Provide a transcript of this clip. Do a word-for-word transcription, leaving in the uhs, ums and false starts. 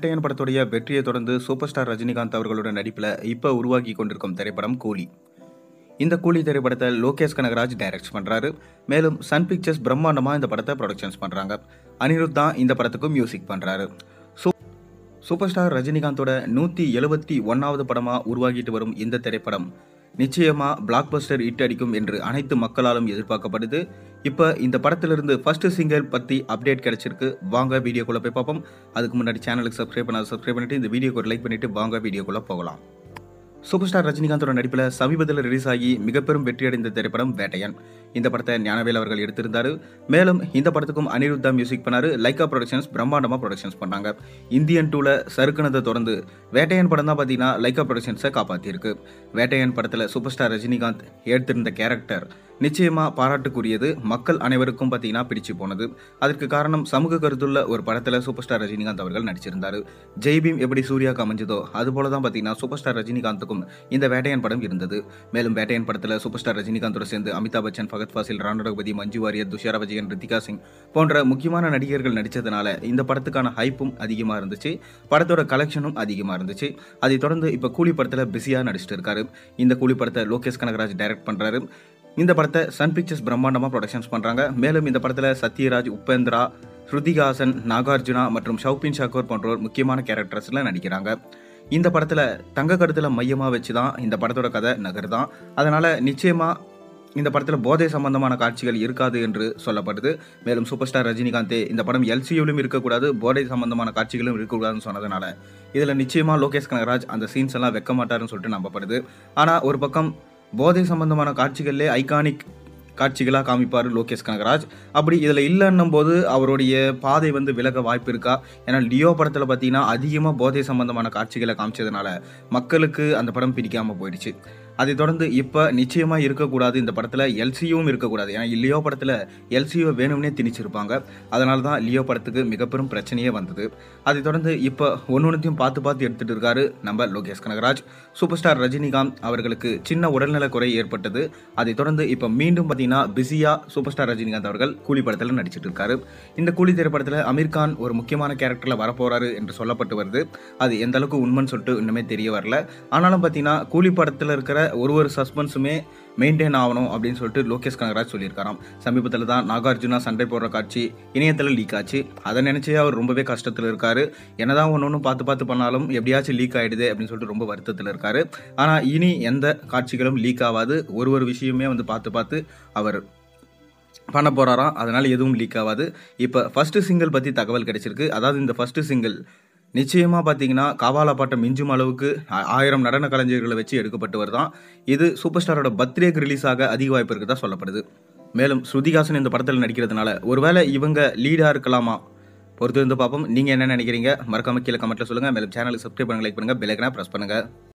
வேட்டையன் படத்துடைய வெற்றியை தொடர்ந்து சூப்பர் ஸ்டார் ரஜினிகாந்த் அவர்களோட நடிப்பில் இப்போ உருவாகி கொண்டிருக்கும் திரைப்படம் கூலி. இந்த கூலி திரைப்படத்தை லோகேஷ் கனகராஜ் டைரக்ட் பண்ணுறாரு. மேலும் சன் பிக்சர்ஸ் பிரம்மாண்டமாக இந்த படத்தை ப்ரொடக்ஷன்ஸ் பண்ணுறாங்க. அனிருத் தான் இந்த படத்துக்கும் மியூசிக் பண்ணுறாரு. சூப்பர் ஸ்டார் ரஜினிகாந்தோட நூற்றி எழுபத்தி ஒன்றாவது படமாக உருவாகிட்டு வரும் இந்த திரைப்படம் நிச்சயமாக பிளாக் பஸ்டர் ஹிட் அடிக்கும் என்று அனைத்து மக்களாலும் எதிர்பார்க்கப்படுது. இப்போ இந்த படத்திலிருந்து ஃபர்ஸ்ட் சிங்கர் பற்றி அப்டேட் கிடைச்சிருக்கு. வாங்க வீடியோக்குள்ளே போய் பார்ப்போம். அதுக்கு முன்னாடி சேனலுக்கு சப்ஸ்கிரைப் பண்ணாத சப்ஸ்கிரைப் பண்ணிட்டு இந்த வீடியோக்கு ஒரு லைக் பண்ணிட்டு வாங்க வீடியோக்குள்ளே போகலாம். சூப்பர் ஸ்டார் ரஜினிகாந்தோட நடிப்பில் சமீபத்தில் ரிலீஸ் ஆகி மிக பெரும் வெற்றி அடைந்த திரைப்படம் வேட்டையன். இந்த படத்தை ஞானவேல் அவர்கள் எடுத்திருந்தாரு. மேலும் இந்த படத்துக்கும் அனிருத் தான் மியூசிக் பண்ணாரு. லைக்கா ப்ரொடக்ஷன்ஸ் பிரம்மாண்டமாக ப்ரொடக்ஷன்ஸ் பண்ணாங்க. இந்தியன் டூவில் சறுக்குனதை தொடர்ந்து வேட்டையன் படம் தான் பார்த்தீங்கன்னா லைக்கா ப்ரொடக்ஷன்ஸை காப்பாற்றிருக்கு. வேட்டையன் படத்தில் சூப்பர் ஸ்டார் ரஜினிகாந்த் எடுத்திருந்த கேரக்டர் நிச்சயமாக பாராட்டுக்குரியது. மக்கள் அனைவருக்கும் பார்த்தீங்கன்னா பிடிச்சு போனது. அதற்கு காரணம் சமூக கருத்துள்ள ஒரு படத்தில் சூப்பர் ஸ்டார் ரஜினிகாந்த் அவர்கள் நடிச்சிருந்தார். ஜெய்பீம் எப்படி சூர்யாவுக்கு அமைஞ்சதோ அதுபோல தான் பார்த்தீங்கன்னா சூப்பர் ஸ்டார் ரஜினிகாந்துக்கும் இந்த வேட்டையன் படம் இருந்தது. மேலும் வேட்டையன் படத்தில் சூப்பர் ஸ்டார் ரஜினிகாந்தோட சேர்ந்து அமிதாப் பச்சன், ஃபகத் ஃபாசில், ராணா ரகுபதி, மஞ்சு வாரியர், துஷாரா விஜயன், ரித்திகா சிங் போன்ற முக்கியமான நடிகர்கள் நடித்ததுனால இந்த படத்துக்கான ஹைப்பும் அதிகமாக இருந்துச்சு. படத்தோட கலெக்ஷனும் அதிகமாக இருந்துச்சு. அதை தொடர்ந்து இப்போ கூலி படத்தில் பிஸியாக நடிச்சிட்டு இருக்காரு. இந்த கூலி படத்தை லோகேஷ் கனகராஜ் டைரக்ட் பண்ணுறாரு. இந்த படத்தை சன் பிக்சர்ஸ் பிரம்மாண்டமாக ப்ரொடக்ஷன்ஸ் பண்ணுறாங்க. மேலும் இந்த படத்தில் சத்யராஜ், உபேந்திரா, ஸ்ருதிஹாசன், நாகார்ஜுனா மற்றும் ஷவுபின் ஷாக்கூர் போன்றோர் முக்கியமான கேரக்டர்ஸில் நடிக்கிறாங்க. இந்த படத்தில் தங்க கருத்தில் மையமாக வச்சு தான் இந்த படத்தோட கதை நகர்தான். அதனால் நிச்சயமாக இந்த படத்தில் போதை சம்பந்தமான காட்சிகள் இருக்காது என்று சொல்லப்படுது. மேலும் சூப்பர் ஸ்டார் ரஜினிகாந்தே இந்த படம் எல்சியூலும் இருக்கக்கூடாது, போதை சம்பந்தமான காட்சிகளும் இருக்கக்கூடாதுன்னு சொன்னதுனால இதில் நிச்சயமாக லோகேஷ் கனகராஜ் அந்த சீன்ஸ் எல்லாம் வைக்க மாட்டாருன்னு சொல்லிட்டு நம்பப்படுது. ஆனால் ஒரு பக்கம் போதை சம்பந்தமான காட்சிகள்லே ஐகானிக் காட்சிகளாக காமிப்பார் லோகேஷ் கனகராஜ். அப்படி இதில் இல்லைன்னும் போது அவருடைய பாதை வந்து விலக வாய்ப்பு இருக்கா? ஏன்னா லியோ படத்தில் பார்த்தீங்கன்னா அதிகமாக போதை சம்பந்தமான காட்சிகளை காமிச்சதுனால மக்களுக்கு அந்த படம் பிடிக்காமல் போயிடுச்சு. அதை தொடர்ந்து இப்போ நிச்சயமாக இருக்கக்கூடாது, இந்த படத்தில் எல்சியும் இருக்கக்கூடாது. ஏன்னா லியோ படத்தில் எல்சியோ வேணும்னே திணிச்சிருப்பாங்க. அதனால தான் லியோ படத்துக்கு மிக பெரும் பிரச்சனையே வந்தது. அதை தொடர்ந்து இப்போ ஒன்று ஒன்றுத்தையும் பார்த்து பார்த்து எடுத்துகிட்டு இருக்காரு நம்ம லோகேஷ் கனகராஜ். சூப்பர் ஸ்டார் ரஜினிகாந்த் அவர்களுக்கு சின்ன உடல்நல குறை ஏற்பட்டது. அதை தொடர்ந்து இப்போ மீண்டும் பார்த்தீங்கன்னா பிஸியாக சூப்பர் ஸ்டார் ரஜினிகாந்த் அவர்கள் கூலி படத்தில் நடிச்சிட்டு இருக்காரு. இந்த கூலி திரைப்படத்தில் அமீர் கான் ஒரு முக்கியமான கேரக்டரில் வரப்போறாரு என்று சொல்லப்பட்டு வருது. அது எந்த அளவுக்கு உண்மைன்னு சொல்லிட்டு இன்னுமே தெரிய வரல. ஆனாலும் பார்த்தீங்கன்னா கூலி படத்தில் இருக்கிற ஒரு ஒரு சஸ்பென்ஸுமே மெயின்டைன் ஆகணும் அப்படின்னு சொல்லிட்டு லோகேஷ் கனகராஜ் சொல்லியிருக்காராம். சமீபத்தில் தான் நாகார்ஜுனா சண்டை போடுற காட்சி இணையத்தில் லீக் ஆச்சு. அதை நினைச்சே அவர் ரொம்பவே கஷ்டத்தில் இருக்காரு. என்னதான் ஒன்று ஒன்றும் பார்த்து பார்த்து பண்ணாலும் எப்படியாச்சும் லீக் ஆகிடுது அப்படின்னு சொல்லிட்டு ரொம்ப வருத்தத்தில் இருக்காரு. ஆனால் இனி எந்த காட்சிகளும் லீக் ஆகாது. ஒரு ஒரு விஷயமே வந்து பார்த்து பார்த்து அவர் பண்ண போறாராம். அதனால எதுவும் லீக் ஆகாது. இப்போ ஃபர்ஸ்ட் சிங்கிள் பற்றி தகவல் கிடைச்சிருக்கு. அதாவது இந்த ஃபர்ஸ்ட் சிங்கிள் நிச்சயமாக பார்த்தீங்கன்னா காவாலா பாட்டை மிஞ்சும் அளவுக்கு ஆயிரம் நடன கலைஞர்களை வச்சு எடுக்கப்பட்டு வருதான். இது சூப்பர் ஸ்டாரோட பர்த்டேக்கு ரிலீஸ் ஆக அதிக வாய்ப்பு இருக்குதா சொல்லப்படுது. மேலும் ஸ்ருதிஹாசன் இந்த படத்தில் நடிக்கிறதுனால ஒருவேளை இவங்க லீடாக இருக்கலாமா? பொறுத்து வந்து பார்ப்போம். நீங்கள் என்ன நினைக்கிறீங்க? மறக்காம கீழே கமெண்ட்டில் சொல்லுங்கள். மேலும் சேனலுக்கு சப்ஸ்கிரைப் பண்ணுங்க, லைக் பண்ணுங்கள், பெல் ஐகானை ப்ரெஸ் பண்ணுங்கள்.